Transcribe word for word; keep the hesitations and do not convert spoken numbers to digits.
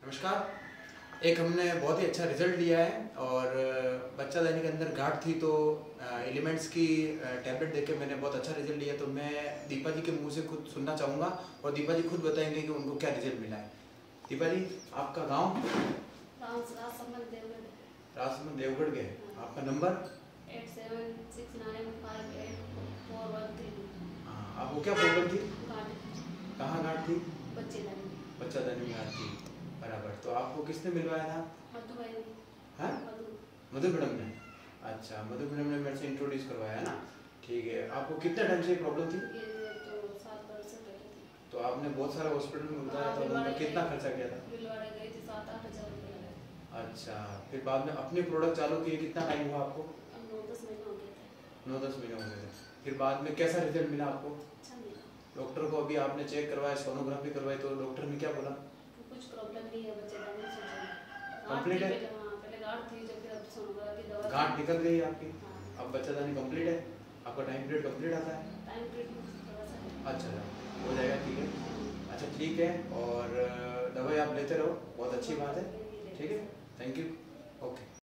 नमस्कार। एक हमने बहुत ही अच्छा रिजल्ट लिया है और बच्चादानी के अंदर गांठ थी तो एलिमेंट्स की टैबलेट देके मैंने बहुत अच्छा रिजल्ट लिया। तो मैं दीपा जी के मुंह से खुद सुनना चाहूँगा और दीपा जी खुद बताएंगे कि उनको क्या रिजल्ट मिला है। दीपा जी, आपका गांव? राजसमंद देवगढ़ के। आपका number? Eight seven six nine five eight four one three. हाँ, आपको क्या प्रॉब्लम थी? कहाँ गांठ थी? बच्चेदानी। बच्चादानी में गांठ थी, बराबर। तो आपको किसने मिलवाया था? मधु भाई ने। हाँ, मधु मैडम ने। अच्छा, मधु मैडम ने मेरे से इंट्रोड्यूस करवाया है ना। ठीक है। आपको कितने टाइम से प्रॉब्लम थी? ये तो सात वर्ष से पहले थी। तो आपने बहुत सारा हॉस्पिटल में बताया था, उनका कितना खर्चा किया था? भिलवाड़े गई थी, सात आठ हजार रुपये लगे। अच्छा, फिर बाद में अपने प्रोडक्ट चालू किए, कितना टाइम हुआ आपको? अब नौ दस महीने हो गए थे। नौ दस महीने हो गए थे। फिर बाद में कैसा रिजल्ट मिला आपको? अच्छा मिला। डॉक्टर को अभी आपने चेक करवाया, सोनोग्राफी करवाई, तो डॉक्टर ने क्या बोला? कुछ प्रॉब्लम नहीं है बच्चेदानी से। कंप्लीट है? पहले गांठ थी, जब फिर अब सोनोग्राफी दवा। गांठ निकल गई आपकी? हाँ। अब बच्चादानी कंप्लीट है? आपका टाइम पीरियड कंप्लीट आता है? टाइम पीरियड अच्छा, हो जाएगा। ठीक है। अच्छा, ठीक है। और दवाई आप लेते रहो, बहुत अच्छी बात है। ठीक है, थैंक यू। ओके।